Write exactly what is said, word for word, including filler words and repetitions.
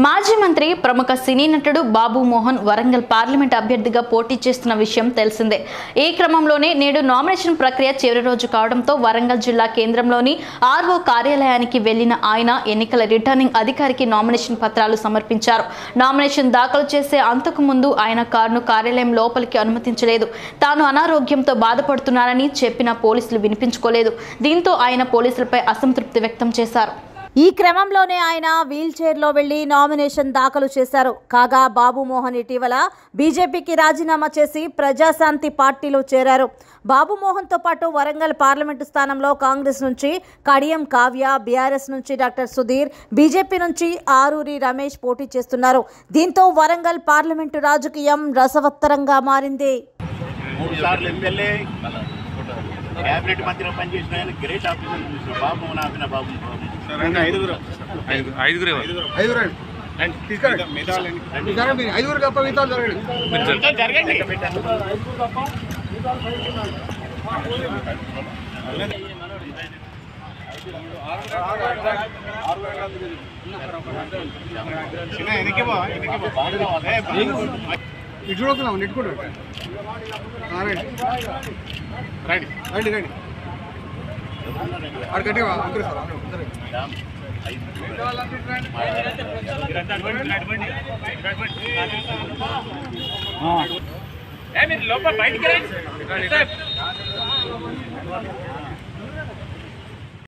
మాజీ మంత్రి ప్రముఖ సినీ నటుడు బాబు మోహన్ వరంగల్ పార్లమెంట్ అభ్యర్థిగా పోటీ చేస్తున్న విషయం తెలిసిందే. ఈ క్రమంలోనే నేడు నామినేషన్ ప్రక్రియ చివరి రోజు కావడంతో వరంగల్ జిల్లా కేంద్రంలోని ఆర్ఓ కార్యాలయానికి వెళ్లిన ఆయన ఎన్నికల రిటర్నింగ్ అధికారికి నామినేషన్ పత్రాలు సమర్పించారు. నామినేషన్ దాఖలు చేసే అంతకు ముందు ఆయన కారును కార్యాలయం లోపలికి అనుమతించలేదు. తాను అనారోగ్యంతో బాధపడుతున్నారని చెప్పిన పోలీసులు వినిపించుకోలేదు. దీంతో ఆయన పోలీసులపై అసంతృప్తి వ్యక్తం చేశారు. ఈ క్రమంలోనే ఆయన వీల్ చైర్లో వెళ్లి నామినేషన్ దాఖలు చేశారు. కాగా బాబు మోహన్ ఇటీవల బీజేపీకి రాజీనామా చేసి ప్రజాశాంతి పార్టీలో చేరారు. బాబు మోహన్తో పాటు వరంగల్ పార్లమెంటు స్థానంలో కాంగ్రెస్ నుంచి కడియం కావ్య, బీఆర్ఎస్ నుంచి డాక్టర్ సుధీర్, బీజేపీ నుంచి ఆరూరి రమేష్ పోటీ చేస్తున్నారు. దీంతో వరంగల్ పార్లమెంటు రాజకీయం రసవత్తరంగా మారింది. క్యాబినెట్ మంత్రిగా పనిచేసిన ఆయన గ్రేట్ ఆఫీసర్ చూసిన బాబు నాపిన బాబు ఐదుగురు ఐదుగురు ఐదుగురు ఐదుగురు గొప్ప మిగతా జరగండి. ఇటు చూడకున్నాం నెట్టుకుంటారు రండి రండి రండి ఆడ గట్టిగా అందరూ సార్ లోపల బయటికి రండి.